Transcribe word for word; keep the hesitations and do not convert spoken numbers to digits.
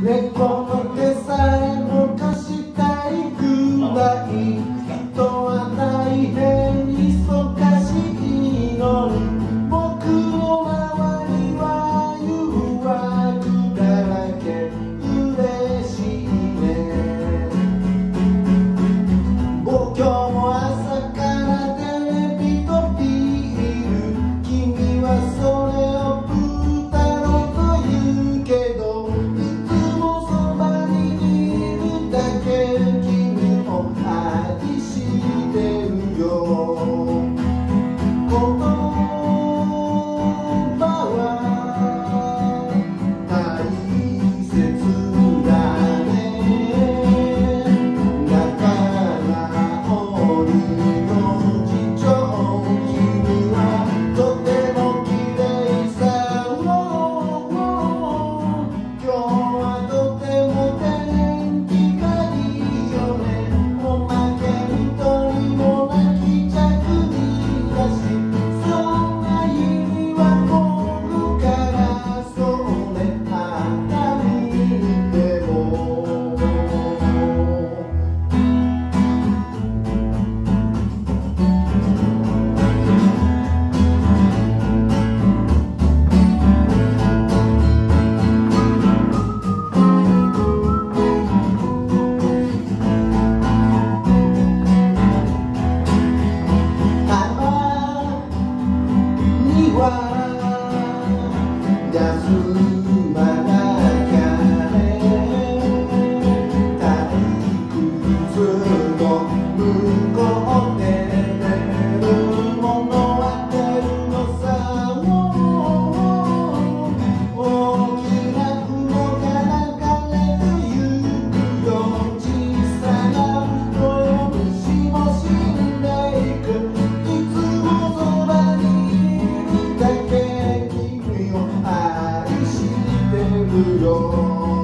猫の手さえも貸したいくらい人は大変忙しいのに僕の周りは誘惑だらけ嬉しいね。僕今日も朝からテレビとビール君はそれをブー太郎と言うけどいつもそばにいるだけ君を愛してるよ。言葉は大切だね。仲直りの次長君はとても綺麗さ。今日はとても天気がいいよね。おまけに鳥も鳴きじゃくりだしそんな日には来るからそれあんたにでも休まなきゃね。退屈の向こうで寝るものは出るのさ。大きな雲が流れてゆくよ。小さな小虫も死んでいく。いつもそばにいるだけ君を愛してるよ。